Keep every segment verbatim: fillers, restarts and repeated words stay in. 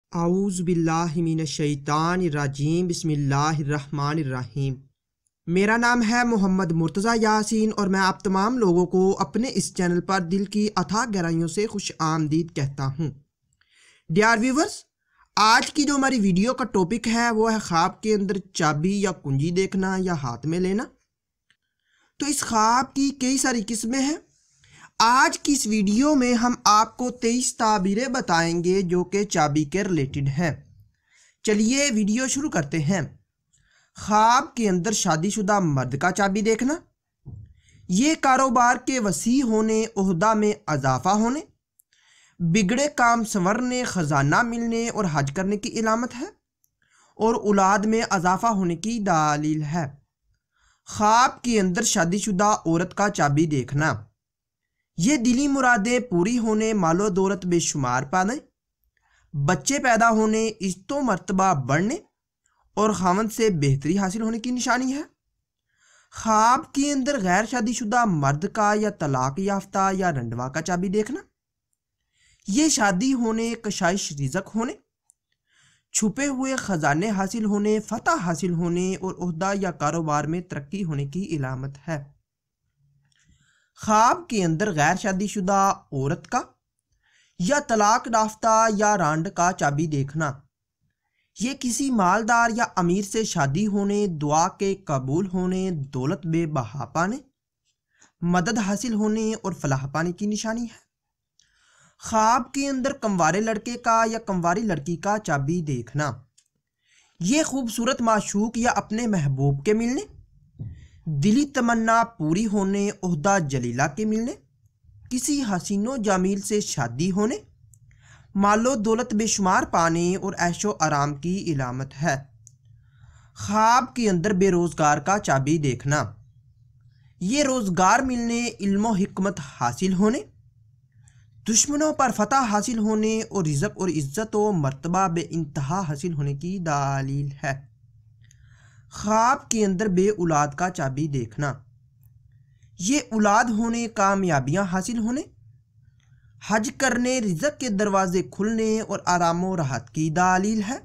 आऊज़ बिल्लाहि मिनश शैतानिर रजीम बिस्मिल्लाहिर रहमानिर रहीम। मेरा नाम है मोहम्मद मुर्तज़ा यासीन और मैं आप तमाम लोगों को अपने इस चैनल पर दिल की अथाह गहराइयों से खुश आमदीद कहता हूँ। डियर व्यूवर्स, आज की जो हमारी वीडियो का टॉपिक है वो है ख्वाब के अंदर चाबी या कुंजी देखना या हाथ में लेना। तो इस ख्वाब की कई सारी किस्में हैं। आज की इस वीडियो में हम आपको तेईस ताबीरें बताएंगे जो कि चाबी के रिलेटेड हैं। चलिए वीडियो शुरू करते हैं। ख्वाब के अंदर शादीशुदा मर्द का चाबी देखना, ये कारोबार के वसी होने, ओहदा में अजाफा होने, बिगड़े काम संवरने, ख़जाना मिलने और हज करने की इलामत है और औलाद में अजाफा होने की दलील है। ख्वाब के अंदर शादीशुदा औरत का चाबी देखना, ये दिली मुरादें पूरी होने, मालो दौलत बेशुमार पाने, बच्चे पैदा होने, इज्जतो मर्तबा बढ़ने और खावंद से बेहतरी हासिल होने की निशानी है। ख्वाब के अंदर गैर शादीशुदा मर्द का या तलाक याफ्ता या रंडवा का चाबी देखना, ये शादी होने, कशाइश रिज़्क होने, छुपे हुए ख़जाने हासिल होने, फतह हासिल होने और ओहदा या कारोबार में तरक्की होने की इलामत है। ख्वाब के अंदर गैर शादीशुदा औरत का या तलाक याफ्ता या रांड का चाबी देखना, ये किसी मालदार या अमीर से शादी होने, दुआ के कबूल होने, दौलत बेबहा पाने, मदद हासिल होने और फलाह पाने की निशानी है। ख्वाब के अंदर कंवारे लड़के का या कंवारी लड़की का चाबी देखना, ये खूबसूरत माशूक या अपने महबूब के मिलने, दिली तमन्ना पूरी होने, ओहदा जलीला के मिलने, किसी हसीनो जामील से शादी होने, मालो दौलत बेशुमार पाने और ऐशो आराम की इलामत है। ख्वाब के अंदर बेरोज़गार का चाबी देखना, ये रोज़गार मिलने, इल्मो हिकमत हासिल होने, दुश्मनों पर फतह हासिल होने और रिज़्क और इज़्ज़त व मर्तबा बे इंतहा हासिल होने की दलील है। ख्वाब के अंदर बे औलाद का चाबी देखना, ये औलाद होने, कामयाबियां हासिल होने, हज करने, रिज़्क के दरवाजे खुलने और आराम व राहत की दलील है।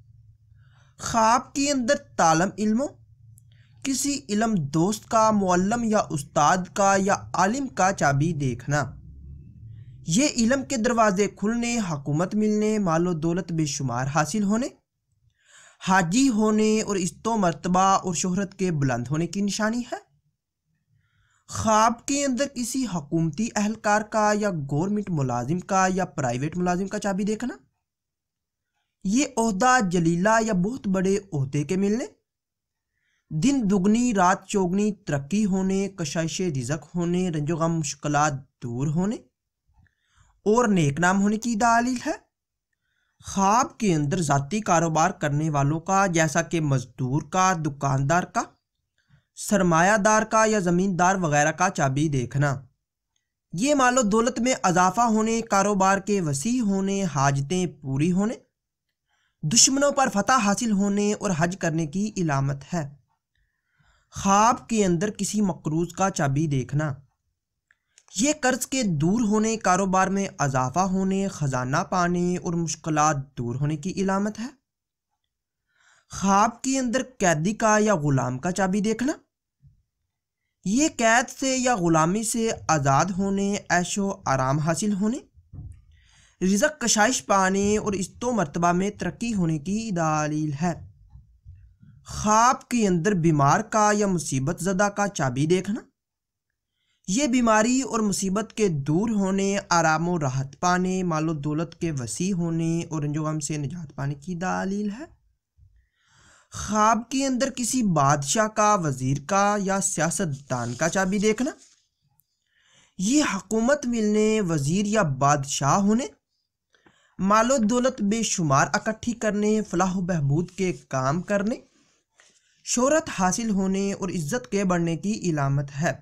ख्वाब के अंदर तालम इल्मो, किसी इल्म दोस्त का, मुअल्लम या उस्ताद का या आलिम का चाबी देखना, ये इल्म के दरवाजे खुलने, हुकूमत मिलने, मालो दौलत बेशुमार हासिल होने, हाजी होने और इज्जतो मर्तबा और शोहरत के बुलंद होने की निशानी है। ख्वाब के अंदर किसी हुकूमती अहलकार का या गवर्नमेंट मुलाजिम का या प्राइवेट मुलाजिम का चाबी देखना, ये ओहदा जलीला या बहुत बड़े ओहदे के मिलने, दिन दुगनी रात चौगनी तरक्की होने, कशाइश रिज़्क होने, रंजो गम मुश्किलात दूर होने और नेक नाम होने की दलील है। ख्वाब के अंदर ज़ाती कारोबार करने वालों का, जैसा कि मजदूर का, दुकानदार का, सरमायादार का या ज़मींदार वगैरह का चाबी देखना, ये मालो दौलत में अजाफा होने, कारोबार के वसी होने, हाजतें पूरी होने, दुश्मनों पर फतह हासिल होने और हज करने की इलामत है। ख्वाब के अंदर किसी मकरूज का चाबी देखना, ये कर्ज के दूर होने, कारोबार में अजाफा होने, ख़जाना पाने और मुश्किलात दूर होने की इलामत है। ख्वाब के अंदर कैदी का या ग़ुलाम का चाबी देखना, ये कैद से या ग़ुलामी से आज़ाद होने, ऐशो आराम हासिल होने, रिज़्क कशाइश पाने और इज्जतो मर्तबा में तरक्की होने की दलील है। ख्वाब के अंदर बीमार का या मुसीबत ज़दा का चाबी देखना, ये बीमारी और मुसीबत के दूर होने, आराम व राहत पाने, मालो दौलत के वसी होने और रंजो गम से निजात पाने की दलील है। ख्वाब के अंदर किसी बादशाह का, वजीर का या सियासतदान का चाबी देखना, ये हुकूमत मिलने, वजीर या बादशाह होने, मालो दौलत बेशुमार इकट्ठी करने, फलाह व बहबूद के काम करने, शोहरत हासिल होने और इज्जत के बढ़ने की इलामत है।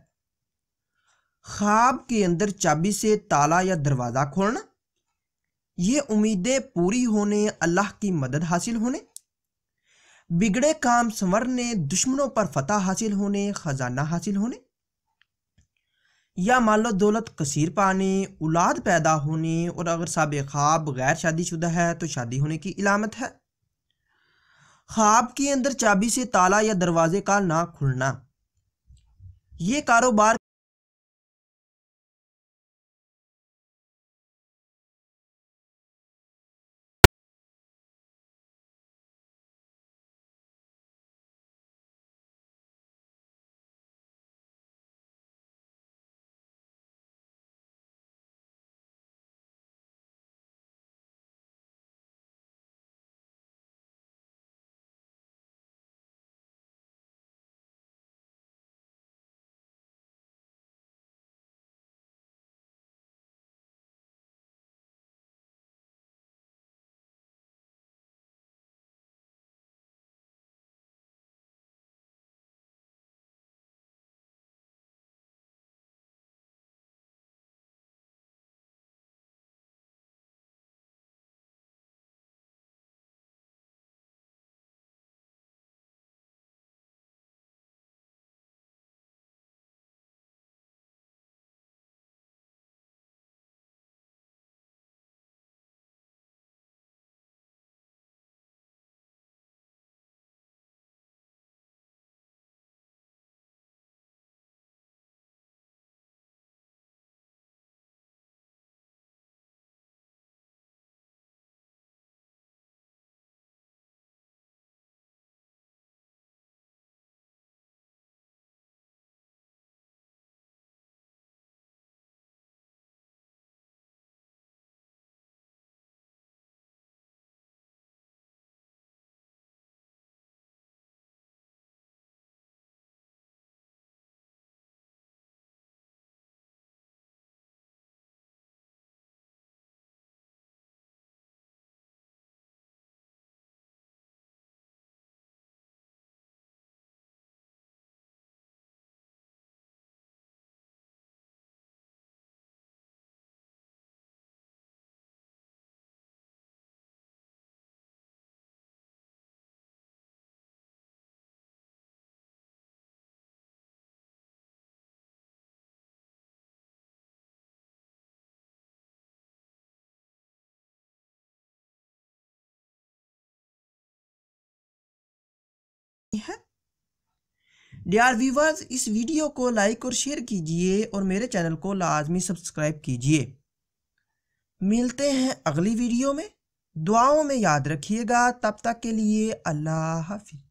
ख्वाब के अंदर चाबी से ताला या दरवाज़ा खोलना, ये उम्मीदें पूरी होने, अल्लाह की मदद हासिल होने, बिगड़े काम संवरने, दुश्मनों पर फतह हासिल होने, ख़जाना हासिल होने, या मान लो दौलत कसीर पाने, औलाद पैदा होने, और अगर साबिक़ ख्वाब गैर शादीशुदा है तो शादी होने की इलामत है। ख्वाब के अंदर चाबी से ताला या दरवाजे का ना खुलना, ये कारोबार है। डियर व्यूवर्स, इस वीडियो को लाइक और शेयर कीजिए और मेरे चैनल को लाजमी सब्सक्राइब कीजिए। मिलते हैं अगली वीडियो में, दुआओं में याद रखिएगा। तब तक के लिए अल्लाह हाफिज़।